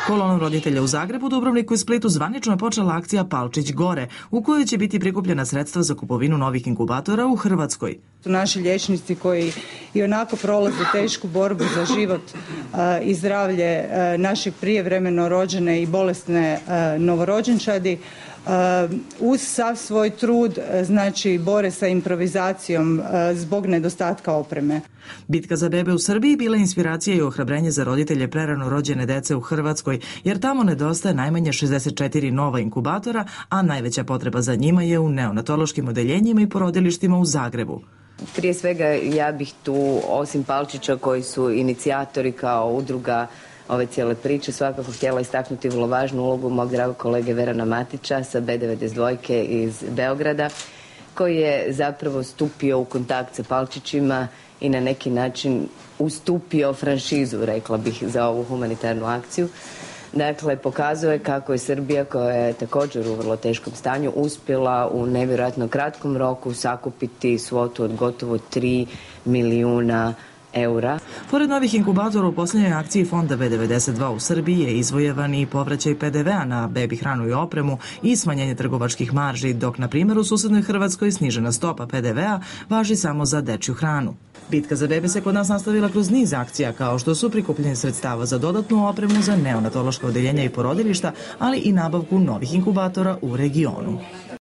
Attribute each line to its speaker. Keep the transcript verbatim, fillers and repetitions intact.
Speaker 1: Kolonom roditelja u Zagrebu, Dubrovniku i Splitu zvanično je počela akcija Palčić gore, u kojoj će biti prikupljena sredstva za kupovinu novih inkubatora u Hrvatskoj.
Speaker 2: Naši liječnici koji i onako prolaze tešku borbu za život a, i zdravlje a, naših prijevremeno rođene i bolesne a, novorođenčadi, a, uz sav svoj trud znači bore sa improvizacijom a, zbog nedostatka opreme.
Speaker 1: Bitka za bebe u Srbiji bila je inspiracija i ohrabrenje za roditelje prerano rođene dece u Hrvatskoj, jer tamo nedostaje najmanje šezdeset četiri nova inkubatora, a najveća potreba za njima je u neonatološkim odeljenjima i porodilištima u Zagrebu.
Speaker 3: Prije svega ja bih tu, osim Palčića koji su inicijatori kao udruga ove cijele priče, svakako htjela istaknuti vrlo važnu ulogu mog dragog kolege Verana Matića sa B devedeset dva iz Beograda, koji je zapravo stupio u kontakt sa Palčićima i na neki način ustupio franšizu, rekla bih, za ovu humanitarnu akciju. Dakle, pokazuje kako je Srbija, koja je također u vrlo teškom stanju, uspjela u nevjerojatno kratkom roku sakupiti svotu od gotovo tri milijuna eura.
Speaker 1: Pored novih inkubatora u posljednjoj akciji Fonda B devedeset dva u Srbiji je izvojevan i povraćaj P D V-a na bebi hranu i opremu i smanjenje trgovačkih marži, dok na primjer u susednoj Hrvatskoj snižena stopa P D V-a važi samo za dečju hranu. Bitka za bebe se kod nas nastavila kroz niz akcija, kao što su prikupljanje sredstava za dodatnu opremu za neonatološka odeljenja i porodilišta, ali i nabavku novih inkubatora u regionu.